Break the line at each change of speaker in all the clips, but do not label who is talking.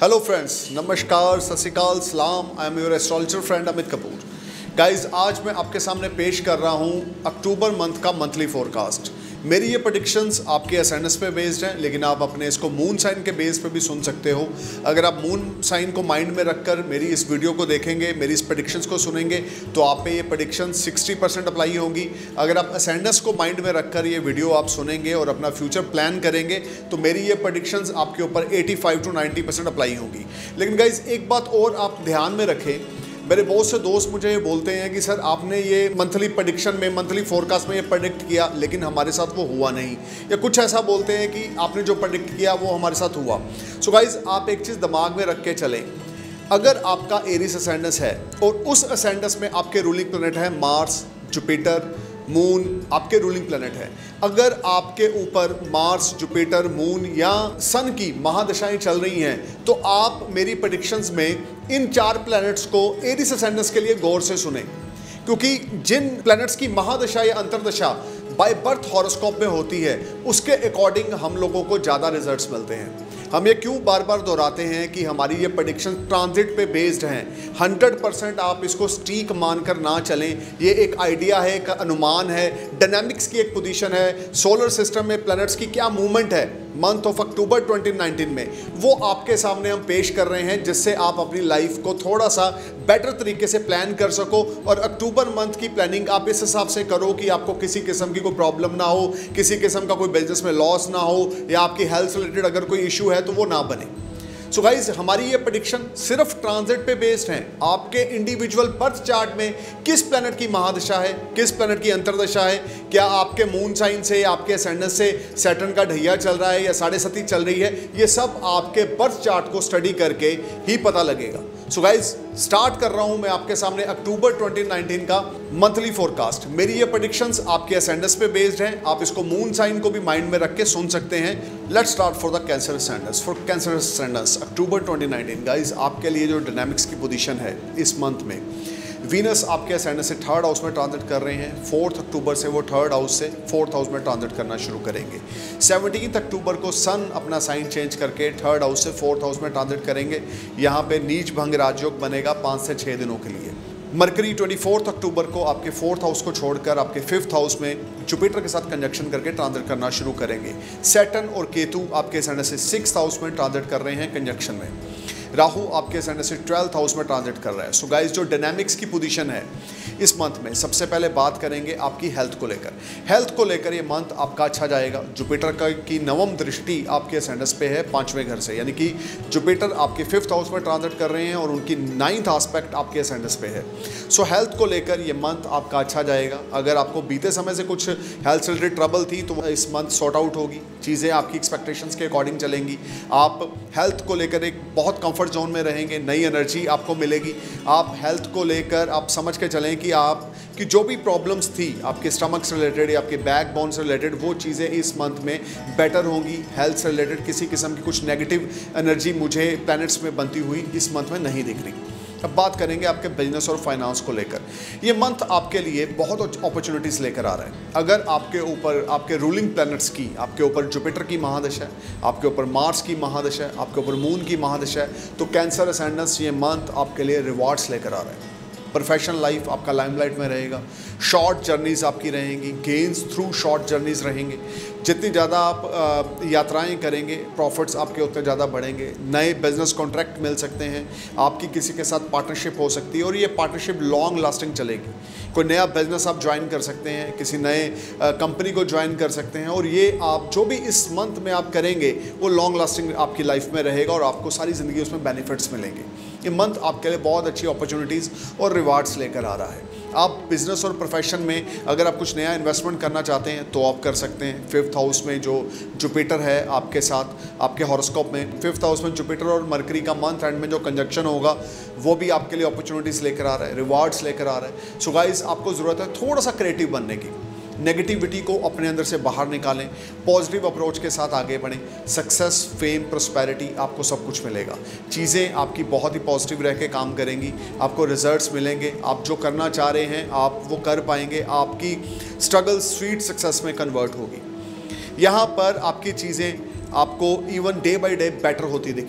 Hello friends, नमस्कार, सत श्री अकाल, सलाम। I am your astrologer friend Amit Kapoor. Guys, आज मैं आपके सामने पेश कर रहा हूं अक्टूबर मंथ का मंथली फोरकास्ट। मेरी ये प्रेडिक्शंस आपके एसएनएस पे बेस्ड हैं, लेकिन आप अपने इसको मून साइन के बेस पे भी सुन सकते हो। अगर आप मून साइन को माइंड में रखकर मेरी इस वीडियो को देखेंगे, मेरी इस प्रेडिक्शंस को सुनेंगे, तो आप पे ये प्रेडिक्शन 60% अप्लाई होगी। अगर आप एसएनएस को माइंड में रखकर ये वीडियो आप सुनेंगे और अपना फ्यूचर प्लान करेंगे, तो मेरी ये प्रेडिक्शंस आपके ऊपर 85 to 90% अप्लाई होगी। लेकिन गाइज, एक बात और आप ध्यान में रखें। मेरे बहुत से दोस्त मुझे ये बोलते हैं कि सर, आपने ये मंथली प्रेडिक्शन में, मंथली फोरकास्ट में ये प्रेडिक्ट किया, लेकिन हमारे साथ वो हुआ नहीं। या कुछ ऐसा बोलते हैं कि आपने जो प्रेडिक्ट किया वो हमारे साथ हुआ। सो गाइज, आप एक चीज़ दिमाग में रख के चलें। अगर आपका एरीज असेंडेंस है और उस असेंडेंस में आपके रूलिंग प्लैनेट है मार्स, जुपिटर, मून आपके रूलिंग प्लैनेट है। अगर आपके ऊपर मार्स, जुपिटर, मून या सन की महादशाएं चल रही हैं, तो आप मेरी प्रेडिक्शंस में इन 4 प्लैनेट्स को एरीज असेंडेंस के लिए गौर से सुने, क्योंकि जिन प्लैनेट्स की महादशा या अंतरदशा बाय बर्थ हॉरोस्कोप में होती है, उसके अकॉर्डिंग हम लोगों को ज़्यादा रिजल्ट्स मिलते हैं। हम ये क्यों बार बार दोहराते हैं कि हमारी ये प्रेडिक्शन ट्रांजिट पे बेस्ड हैं। 100% आप इसको स्टीक मानकर ना चलें। ये एक आइडिया है, एक अनुमान है, डायनामिक्स की एक पोजीशन है, सोलर सिस्टम में प्लैनेट्स की क्या मूवमेंट है मंथ ऑफ अक्टूबर 2019 में, वो आपके सामने हम पेश कर रहे हैं, जिससे आप अपनी लाइफ को थोड़ा सा बेटर तरीके से प्लान कर सको। और अक्टूबर मंथ की प्लानिंग आप इस हिसाब से करो कि आपको किसी किस्म की कोई प्रॉब्लम ना हो, किसी किस्म का कोई बिजनेस में लॉस ना हो, या आपकी हेल्थ से रिलेटेड अगर कोई इशू है तो वो ना बने। सो गाइज, हमारी ये प्रेडिक्शन सिर्फ ट्रांजिट पे बेस्ड है। आपके इंडिविजुअल बर्थ चार्ट में किस प्लैनेट की महादशा है, किस प्लैनेट की अंतरदशा है, क्या आपके मून साइन से, आपके असेंडेंस से सैटर्न का ढैया चल रहा है या 7.5 चल रही है, ये सब आपके बर्थ चार्ट को स्टडी करके ही पता लगेगा। सो गाइज, स्टार्ट कर रहा हूं मैं आपके सामने अक्टूबर 2019 का मंथली फोरकास्ट। मेरी ये प्रेडिक्शंस आपके असेंडेंस पे बेस्ड हैं। आप इसको मून साइन को भी माइंड में रख के सुन सकते हैं। Let's start for the cancer ascendants. For cancer ascendants October 2019 guys, आपके लिए जो डायनामिक्स की पोजीशन है इस मंथ में, वीनस आपके असेंडेंस से 3rd हाउस में ट्रांजिट कर रहे हैं। 4 अक्टूबर से वो 3rd हाउस से 4th हाउस में ट्रांजिट करना शुरू करेंगे। 17 अक्टूबर को सन अपना साइन चेंज करके 3rd हाउस से 4th हाउस में ट्रांजिट करेंगे। यहाँ पे नीच भंग राजयोग बनेगा 5 से 6 दिनों के लिए। मरकरी 24 अक्टूबर को आपके 4th हाउस को छोड़कर आपके 5th हाउस में जुपिटर के साथ कंजक्शन करके ट्रांजिट करना शुरू करेंगे। सैटर्न और केतु आपके असेंडेंस से 6th हाउस में ट्रांजिट कर रहे हैं कंजक्शन में। राहु आपके असेंडेंस से 12th हाउस में ट्रांजिट कर रहा है। सो गाइस, जो डायनामिक्स की पोजीशन है इस मंथ में, सबसे पहले बात करेंगे आपकी हेल्थ को लेकर। हेल्थ को लेकर ये मंथ आपका अच्छा जाएगा। जुपिटर की नवम दृष्टि आपके असेंडेंस पे है 5वें घर से, यानी कि जुपिटर आपके 5th हाउस में ट्रांजिट कर रहे हैं और उनकी 9th एस्पेक्ट आपके असेंडेंस पे है। सो हेल्थ को लेकर ये मंथ आपका अच्छा जाएगा। अगर आपको बीते समय से कुछ हेल्थ से रिलेटेड ट्रबल थी, तो इस मंथ सॉर्ट आउट होगी। चीज़ें आपकी एक्सपेक्टेशंस के अकॉर्डिंग चलेंगी। आप हेल्थ को लेकर एक बहुत कंफर्ट जोन में रहेंगे, नई एनर्जी आपको मिलेगी। आप हेल्थ को लेकर आप समझ के चलें कि आपकी जो भी प्रॉब्लम्स थी आपके स्टमक से रिलेटेड या आपके बैक बोन से रिलेटेड, वो चीज़ें इस मंथ में बेटर होंगी। हेल्थ से रिलेटेड किसी किस्म की कुछ नेगेटिव एनर्जी मुझे प्लैनेट्स में बनती हुई इस मंथ में नहीं दिख रही। अब बात करेंगे आपके बिजनेस और फाइनेंस को लेकर। ये मंथ आपके लिए बहुत अपॉर्चुनिटीज़ लेकर आ रहा है। अगर आपके ऊपर आपके रूलिंग प्लैनेट्स की, आपके ऊपर जुपिटर की महादशा है, आपके ऊपर मार्स की महादशा है, आपके ऊपर मून की महादशा है, तो कैंसर असेंडेंस ये मंथ आपके लिए रिवॉर्ड्स लेकर आ रहा है। प्रोफेशनल लाइफ आपका लाइमलाइट में रहेगा। शॉर्ट जर्नीज़ आपकी रहेंगी, गेन्स थ्रू शॉर्ट जर्नीज़ रहेंगे। जितनी ज़्यादा आप यात्राएं करेंगे, प्रॉफिट्स आपके उतने ज़्यादा बढ़ेंगे। नए बिजनेस कॉन्ट्रैक्ट मिल सकते हैं, आपकी किसी के साथ पार्टनरशिप हो सकती है और ये पार्टनरशिप लॉन्ग लास्टिंग चलेगी। कोई नया बिजनेस आप ज्वाइन कर सकते हैं, किसी नए कंपनी को ज्वाइन कर सकते हैं, और ये आप जो भी इस मंथ में आप करेंगे वो लॉन्ग लास्टिंग आपकी लाइफ में रहेगा और आपको सारी ज़िंदगी उसमें बेनिफिट्स मिलेंगे। ये मंथ आपके लिए बहुत अच्छी अपॉर्चुनिटीज़ और रिवार्ड्स लेकर आ रहा है। आप बिज़नेस और प्रोफेशन में अगर आप कुछ नया इन्वेस्टमेंट करना चाहते हैं तो आप कर सकते हैं। 5th हाउस में जो जुपिटर है आपके साथ, आपके हॉरोस्कोप में 5th हाउस में जुपिटर और मरकरी का मंथ एंड में जो कंजक्शन होगा, वो भी आपके लिए अपॉर्चुनिटीज़ लेकर आ रहा है, रिवार्ड्स लेकर आ रहा है। सो गाइस, आपको ज़रूरत है थोड़ा सा क्रिएटिव बनने की। नेगेटिविटी को अपने अंदर से बाहर निकालें, पॉजिटिव अप्रोच के साथ आगे बढ़ें। सक्सेस, फेम, प्रॉस्पेरिटी, आपको सब कुछ मिलेगा। चीज़ें आपकी बहुत ही पॉजिटिव रह के काम करेंगी, आपको रिजल्ट्स मिलेंगे। आप जो करना चाह रहे हैं आप वो कर पाएंगे। आपकी स्ट्रगल स्वीट सक्सेस में कन्वर्ट होगी। यहाँ पर आपकी चीज़ें आपको even day by day better होती दिखेंगी।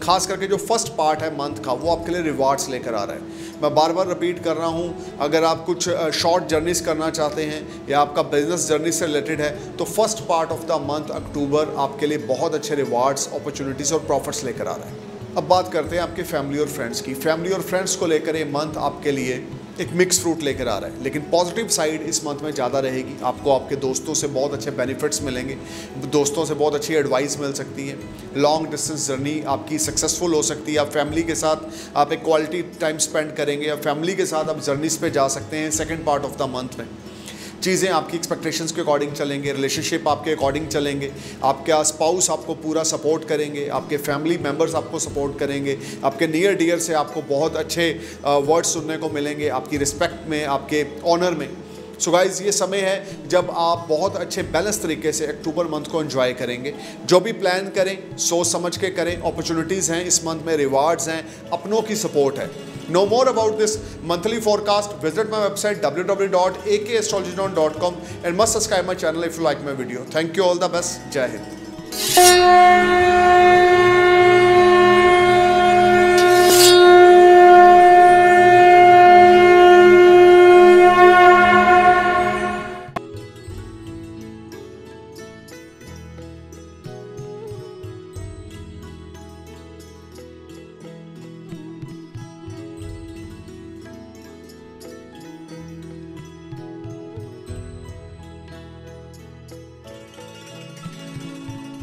खास करके जो फर्स्ट पार्ट है मंथ का वो आपके लिए रिवार्ड्स लेकर आ रहा है। मैं बार बार रिपीट कर रहा हूँ, अगर आप कुछ शॉर्ट जर्नीज करना चाहते हैं या आपका बिजनेस जर्नी से रिलेटेड है तो first part of the month October आपके लिए बहुत अच्छे रिवार्ड्स, अपॉर्चुनिटीज़ और प्रॉफिट्स लेकर आ रहा है। अब बात करते हैं आपके फैमिली और फ्रेंड्स की। फैमिली और फ्रेंड्स को लेकर ये मंथ आपके लिए एक मिक्स फ्रूट लेकर आ रहा है, लेकिन पॉजिटिव साइड इस मंथ में ज़्यादा रहेगी। आपको आपके दोस्तों से बहुत अच्छे बेनिफिट्स मिलेंगे, दोस्तों से बहुत अच्छी एडवाइस मिल सकती है। लॉन्ग डिस्टेंस जर्नी आपकी सक्सेसफुल हो सकती है। आप फैमिली के साथ आप एक क्वालिटी टाइम स्पेंड करेंगे या फैमिली के साथ आप जर्नीज पे जा सकते हैं। Second part of the month में चीज़ें आपकी एक्सपेक्टेशंस के अकॉर्डिंग चलेंगे, रिलेशनशिप आपके अकॉर्डिंग चलेंगे, आपके स्पाउस आपको पूरा सपोर्ट करेंगे, आपके फैमिली मेम्बर्स आपको सपोर्ट करेंगे, आपके नियर डियर से आपको बहुत अच्छे वर्ड्स सुनने को मिलेंगे, आपकी रिस्पेक्ट में, आपके ऑनर में। सो गाइज़, ये समय है जब आप बहुत अच्छे बैलेंस तरीके से अक्टूबर मंथ को एंजॉय करेंगे। जो भी प्लान करें सोच समझ के करें। अपॉर्चुनिटीज़ हैं इस मंथ में, रिवार्ड्स हैं, अपनों की सपोर्ट है। Know more about this monthly forecast, visit my website www.akastrology.com and must subscribe my channel if you like my video. Thank you, all the best. Jai Hind.